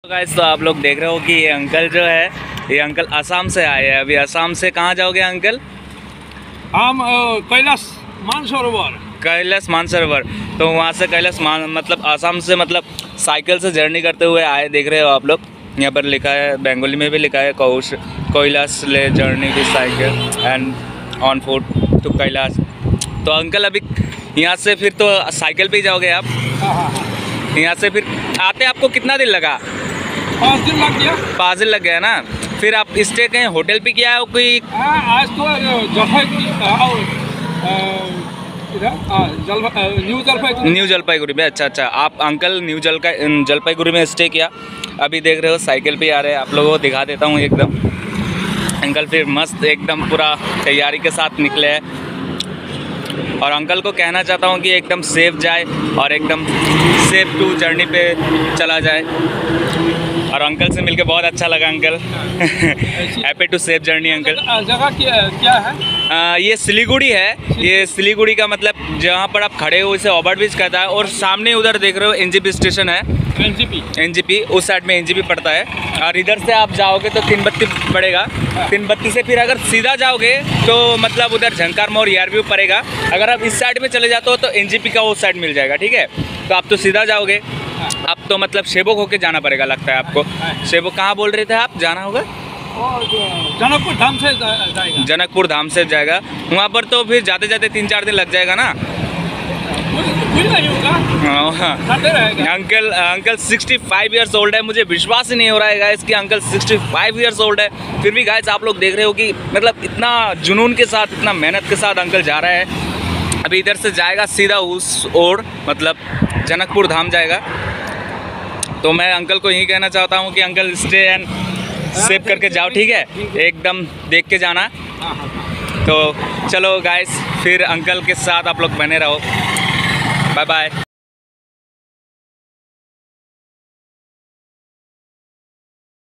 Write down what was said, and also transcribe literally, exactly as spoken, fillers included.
Guys तो आप लोग देख रहे हो कि ये अंकल जो है ये अंकल असम से आए हैं। अभी असम से कहाँ जाओगे अंकल? हम कैलाश मानसरोवर। कैलाश मानसरोवर। तो वहाँ से कैलाश मान मतलब असम से मतलब साइकिल से जर्नी करते हुए आए। देख रहे हो आप लोग, यहाँ पर लिखा है, बंगाली में भी लिखा है, कौश कैलाश ले journey with cycle and on foot to Kailash. तो अंकल अभी यहाँ से फिर तो साइकिल पे ही जाओगे आप? हाँ हाँ हाँ। यहाँ से फिर आते आपको कितना दिन लगा? पाँच दिन लग गया। पाँच दिन लग गया ना। फिर आप स्टे कहीं होटल पे किया हो कोई? हाँ, आज तो जलपाईगुड़ी न्यू जलपाईगुड़ी न्यू जलपाईगुड़ी में। अच्छा अच्छा, आप अंकल न्यू जलका जलपाईगुड़ी में स्टे किया। अभी देख रहे हो साइकिल पे आ रहे हैं, आप लोगों को दिखा देता हूँ एकदम। अंकल फिर मस्त एकदम पूरा तैयारी के साथ निकले हैं और अंकल को कहना चाहता हूँ कि एकदम सेफ जाए और एकदम सेफ टू जर्नी पे चला जाए। और अंकल से मिलके बहुत अच्छा लगा uncle. Happy to safe journey uncle. जगह क्या, क्या है? आ, ये सिलीगुड़ी है। ये सिलीगुड़ी का मतलब जहाँ पर आप खड़े हो इसे ओवरब्रिज कहता है। और सामने उधर देख रहे हो एनजीपी स्टेशन है। एनजीपी एनजीपी उस साइड में एनजीपी पड़ता है। और इधर से आप जाओगे तो तीन बत्ती पड़ेगा। तीन बत्ती से फिर अगर सीधा जाओगे तो मतलब उधर झंकार मोड़ यार व्यू पड़ेगा। अगर आप इस साइड में चले जाते हो तो एनजीपी का वो साइड मिल जाएगा। ठीक है, तो आप तो सीधा जाओगे। आप तो मतलब शेबोक होके जाना पड़ेगा लगता है आपको। शेबोक कहाँ बोल रहे थे आप जाना होगा? जनकपुर धाम से जाएगा। जनकपुर धाम से जाएगा वहाँ पर। तो फिर जाते जाते तीन चार दिन लग जाएगा ना। नहीं होगा। हाँ, uncle uncle sixty five years old है। मुझे विश्वास ही नहीं हो रहा है गाइस कि uncle sixty five years old है। फिर भी गाइस आप लोग देख रहे हो कि मतलब इतना जुनून के साथ, इतना मेहनत के साथ अंकल जा रहा है। अभी इधर से जाएगा सीधा उस ओर मतलब जनकपुर धाम जाएगा। तो मैं अंकल को यही कहना चाहता हूँ कि अंकल स्टे एंड सेव करके जाओ। ठीक है, एकदम देख के जाना। तो चलो गाइस, फिर अंकल के साथ आप लोग बने रहो। Bye bye.